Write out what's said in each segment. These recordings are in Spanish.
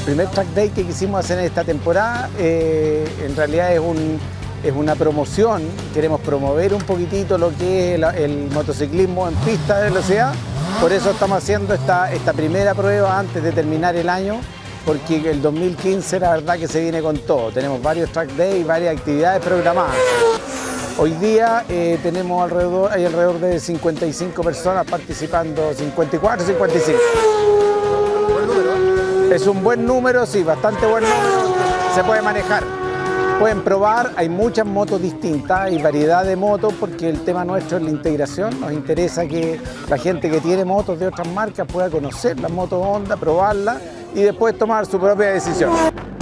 primer track day que quisimos hacer en esta temporada en realidad es una promoción. Queremos promover un poquitito lo que es el motociclismo en pista de velocidad. Por eso estamos haciendo esta primera prueba antes de terminar el año, porque el 2015 la verdad que se viene con todo. Tenemos varios track days y varias actividades programadas. Hoy día hay alrededor de 55 personas participando, 54, 55. Buen número. Es un buen número, sí, bastante buen número. Se puede manejar. Pueden probar, hay muchas motos distintas, hay variedad de motos porque el tema nuestro es la integración. Nos interesa que la gente que tiene motos de otras marcas pueda conocer las motos Honda, probarlas y después tomar su propia decisión.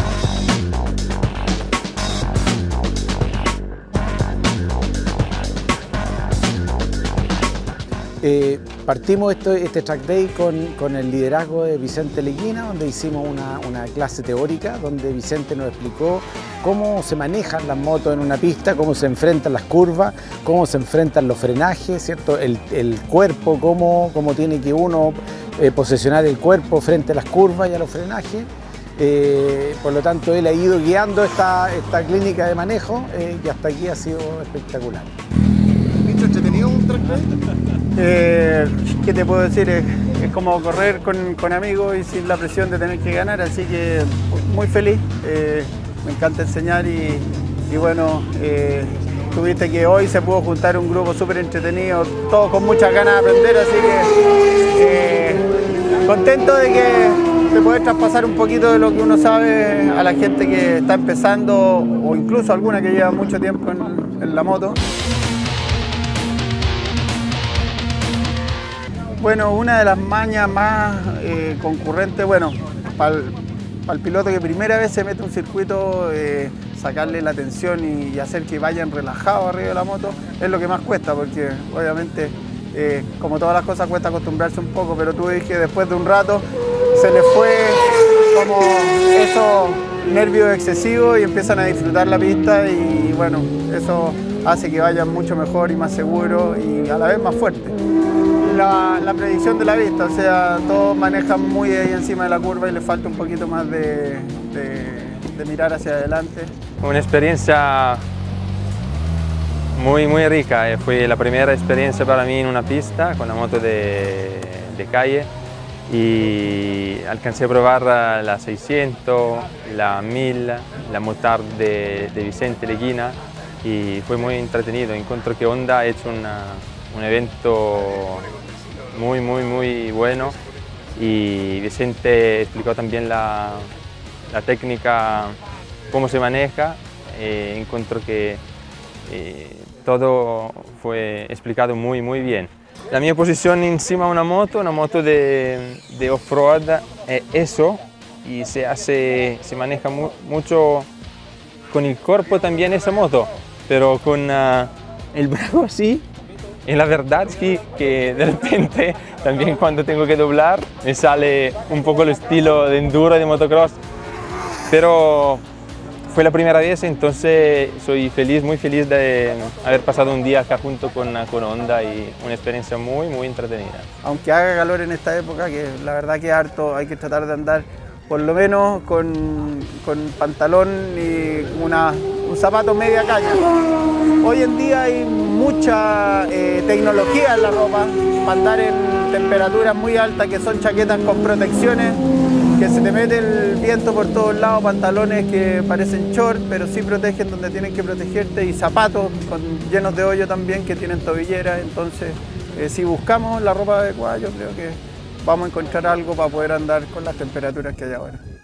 Partimos este track day con el liderazgo de Vicente Leguina, donde hicimos una clase teórica, donde Vicente nos explicó cómo se manejan las motos en una pista, cómo se enfrentan las curvas, cómo se enfrentan los frenajes, ¿cierto? El cuerpo, cómo tiene que uno posesionar el cuerpo frente a las curvas y a los frenajes. Por lo tanto, él ha ido guiando esta clínica de manejo y hasta aquí ha sido espectacular. ¿Viste entretenido un track day? ¿Qué te puedo decir? Es como correr con amigos y sin la presión de tener que ganar, así que muy feliz. Me encanta enseñar y bueno, tuviste que hoy se pudo juntar un grupo súper entretenido, todos con muchas ganas de aprender, así que contento de poder traspasar un poquito de lo que uno sabe a la gente que está empezando o incluso alguna que lleva mucho tiempo en la moto. Bueno, una de las mañas más concurrentes, bueno, para el piloto que primera vez se mete un circuito, sacarle la tensión y hacer que vayan relajados arriba de la moto es lo que más cuesta, porque obviamente, como todas las cosas, cuesta acostumbrarse un poco, pero tú ves que después de un rato se les fue como esos nervios excesivos y empiezan a disfrutar la pista y bueno, eso hace que vayan mucho mejor y más seguros y a la vez más fuertes. La predicción de la vista, o sea, todos manejan muy ahí encima de la curva y les falta un poquito más de mirar hacia adelante. Una experiencia muy rica, fue la primera experiencia para mí en una pista con la moto de calle y alcancé a probar la 600, la 1000, la Motard de Vicente Leguina y fue muy entretenido. Encuentro que Honda ha hecho un evento muy bueno y Vicente explicó también la técnica, cómo se maneja. Encuentro que todo fue explicado muy bien. La mia posición encima de una moto de off-road es eso y se maneja mucho con el cuerpo también esa moto, pero con el brazo así. Y la verdad es que de repente, también cuando tengo que doblar, me sale un poco el estilo de enduro, de motocross. Pero fue la primera vez, entonces soy muy feliz de haber pasado un día acá junto con Honda y una experiencia muy entretenida. Aunque haga calor en esta época, que la verdad que harto, hay que tratar de andar por lo menos con pantalón y un zapato media caña. Hoy en día hay mucha tecnología en la ropa para andar en temperaturas muy altas, que son chaquetas con protecciones, que se te mete el viento por todos lados, pantalones que parecen short, pero sí protegen donde tienen que protegerte, y zapatos llenos de hoyo también, que tienen tobilleras. Entonces, si buscamos la ropa adecuada, yo creo que vamos a encontrar algo para poder andar con las temperaturas que hay ahora.